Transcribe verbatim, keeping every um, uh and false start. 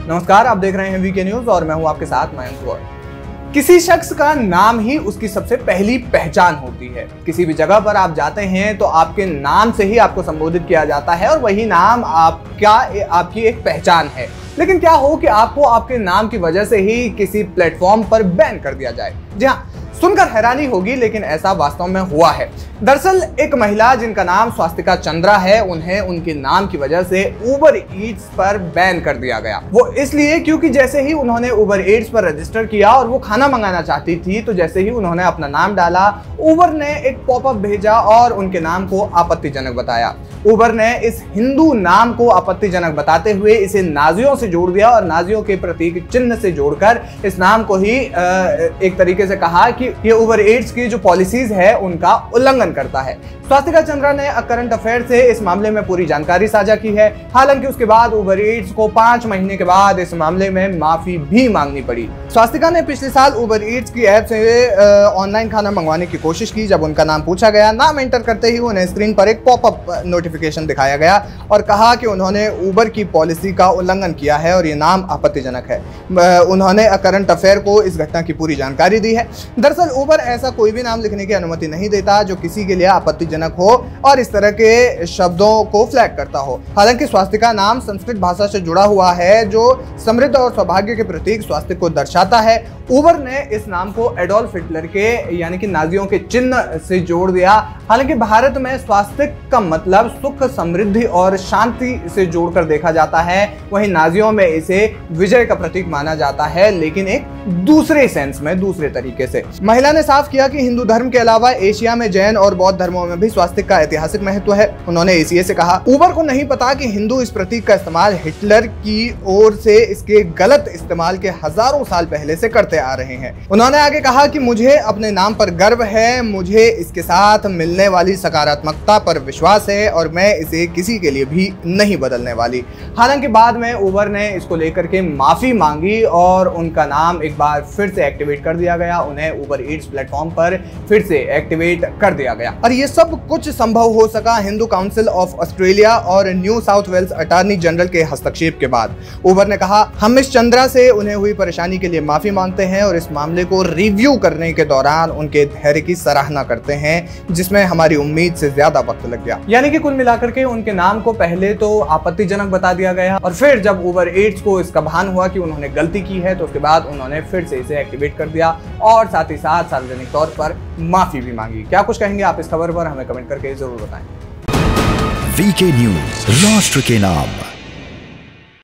नमस्कार, आप देख रहे हैं वीके न्यूज और मैं हूं आपके साथ मयंक गौर। किसी शख्स का नाम ही उसकी सबसे पहली पहचान होती है। किसी भी जगह पर आप जाते हैं तो आपके नाम से ही आपको संबोधित किया जाता है और वही नाम आपका आपकी एक पहचान है। लेकिन क्या हो कि आपको आपके नाम की वजह से ही किसी प्लेटफॉर्म पर बैन कर दिया जाए। जी हाँ, सुनकर हैरानी होगी लेकिन ऐसा वास्तव में हुआ है। दरअसल एक महिला जिनका नाम स्वास्तिका चंद्रा है, उन्हें उनके नाम की वजह से उबर ईट्स पर बैन कर दिया गया। वो इसलिए क्योंकि जैसे ही उन्होंने उबर ईट्स पर रजिस्टर किया और वो खाना मंगाना चाहती थी, तो जैसे ही उन्होंने अपना नाम डाला, उबर ने एक पॉपअप भेजा और उनके नाम को आपत्तिजनक बताया। उबर ने इस हिंदू नाम को आपत्तिजनक बताते हुए इसे नाजियों से जोड़ दिया और नाजियों के प्रतीक चिन्ह से जोड़कर इस नाम को ही एक तरीके से कहा कि ये उबर ईट्स की जो पॉलिसीज है उनका उल्लंघन करता है। स्वास्तिका चंद्रा ने करंट अफेयर से इस मामले में पूरी जानकारी साझा की है। हालांकि उसके बाद उबर ईट्स को पांच महीने के बाद इस मामले में माफी भी मांगनी पड़ी। स्वास्तिका ने पिछले साल उबर ईट्स की ऐप से ऑनलाइन खाना मंगवाने की कोशिश की। जब उनका नाम पूछा गया, नाम एंटर करते ही उन्हें स्क्रीन पर एक पॉपअप नोटिफिकेशन दिखाया गया और कहा कि उन्होंने उबर की पॉलिसी का उल्लंघन किया है और ये नाम आपत्तिजनक है। उन्होंने करंट अफेयर को इस घटना की पूरी जानकारी दी है। दरअसल उबर ऐसा कोई भी नाम लिखने की अनुमति नहीं देता जो किसी के लिए आपत्तिजनक हो और इस तरह के शब्दों को फ्लैग करता हो। हालांकि स्वास्तिका नाम संस्कृत भाषा से जुड़ा हुआ है जो समृद्ध और सौभाग्य के प्रतीक स्वास्तिक को दर्शाता है। उबर ने इस नाम को एडोल्फ हिटलर के यानी कि नाजियों के चिन्ह से जोड़ दिया। हालांकि भारत में स्वास्तिक का मतलब सुख, समृद्धि और शांति से जोड़कर देखा जाता है, वहीं नाजियों में इसे विजय का प्रतीक माना जाता है, लेकिन एक दूसरे सेंस में, दूसरे तरीके से। महिला ने साफ किया कि हिंदू धर्म के अलावा एशिया में जैन और बौद्ध धर्मों में भी स्वास्तिक का ऐतिहासिक महत्व है। उन्होंने एसीए से कहा, उबर को नहीं पता कि हिंदू इस प्रतीक का इस्तेमाल हिटलर की ओर से इसके गलत इस्तेमाल के हजारों साल पहले से करते आ रहे हैं। उन्होंने आगे कहा कि मुझे अपने नाम पर गर्व है, मुझे इसके साथ मिलने वाली सकारात्मकता पर विश्वास है और मैं इसे किसी के लिए भी नहीं बदलने वाली। हालांकि बाद में उबर ने इसको लेकर के माफी मांगी और उनका नाम एक बार फिर से एक्टिवेट कर दिया गया। उन्हें उबर ईट्स प्लेटफॉर्म पर फिर से एक्टिवेट कर दिया गया और ये सब कुछ संभव हो सका हिंदू काउंसिल ऑफ ऑस्ट्रेलिया और New South Wales attorney general के हस्तक्षेप के बाद। उबर ने कहा, हम मिस चंद्रा से उन्हें हुई परेशानी के लिए माफी मांगते हैं और इस मामले को रिव्यू करने के दौरान उनके धैर्य की सराहना करते हैं, जिसमें हमारी उम्मीद से ज्यादा वक्त लग गया। यानी कि कुल मिलाकर के उनके नाम को पहले तो आपत्तिजनक बता दिया गया और फिर जब उबर ईट्स को इसका भान हुआ कि उन्होंने गलती की है तो उसके बाद उन्होंने फिर से इसे एक्टिवेट कर दिया और साथ ही साथ सार्वजनिक तौर पर माफी भी मांगी। क्या कुछ कहेंगे आप इस खबर पर, हमें कमेंट करके जरूर बताएं। वीके न्यूज, राष्ट्र के नाम।